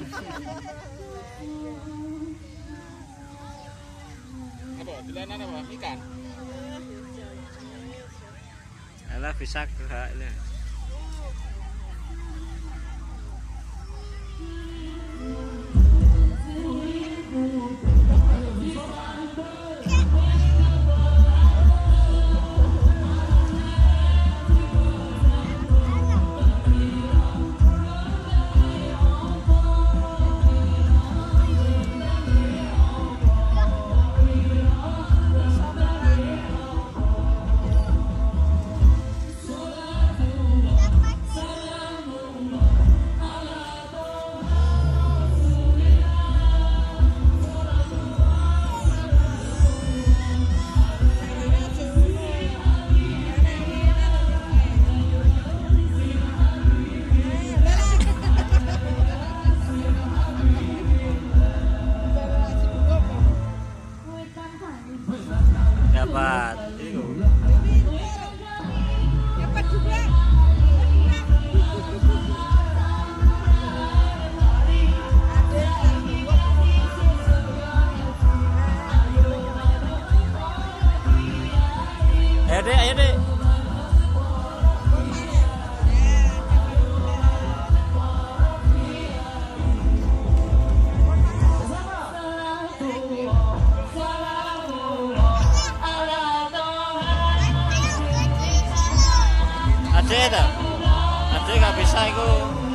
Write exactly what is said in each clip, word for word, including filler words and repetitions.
Apa? Dilanan apa? Ikan? Alah bisa gak ini. Dapat itu. Dapat juga. Ayo deh, ayo deh. Ade ta? Ade gak bisa iku.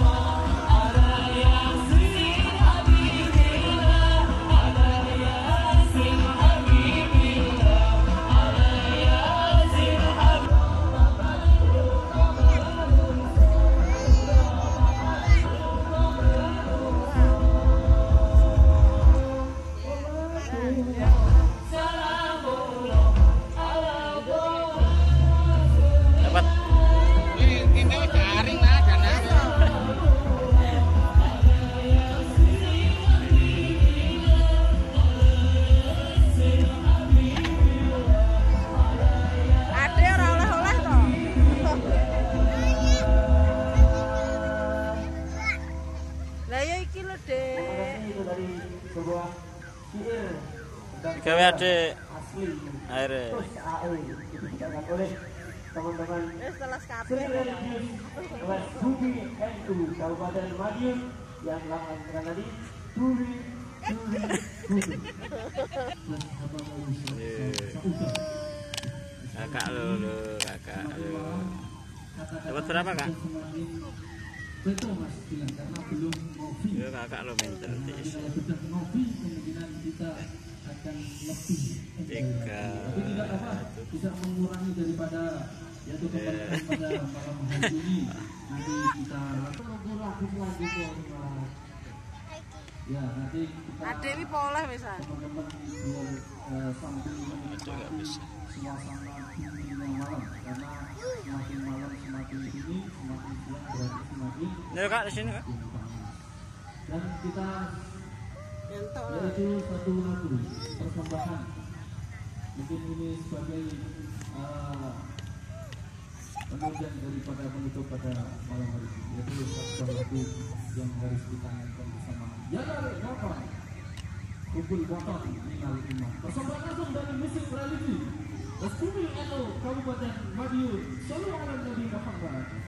Dapat. Lah ya iki lho, Dek. Itu dari sebuah syair dan Gawe Ade asli aire. terus A E dibacakan oleh teman-teman Wis telas kabeh. Religius kelas Bumi N U Kabupaten Madiun yang lambang tadi Bumi Bumi Bumi. Kakak lo lo, kakak lo. Dapat berapa, Kak? Betul Mas bilang karena belum ngopi. Yo kakak lo minta tis. Kalau sudah ngopi kemungkinan kita akan lebih. Tiga. Tapi tidak apa, tidak mengurangi daripada yaitu kembali pada malam hari ini. Nanti kita lakukan lagu selanjutnya. Ya nanti kita. Ade iki poleh wisan. Teman-teman biar eh, sambil Ade nggak bisa. suasana yang malam karena semakin malam semakin ini semakin siang berarti semakin Nih Kak di sini, Kak. dan kita Entuk. yaitu satu lagu persembahan mungkin ini sebagai uh, penutup daripada penutup pada malam hari ini yaitu satu lagu yang harus kita nyanyikan bersama ya dari apa kumpul kotor minal iman persembahan langsung dari musik religi Bumi N U Kabupaten Madiun Sallu ala Nabi Muhammad.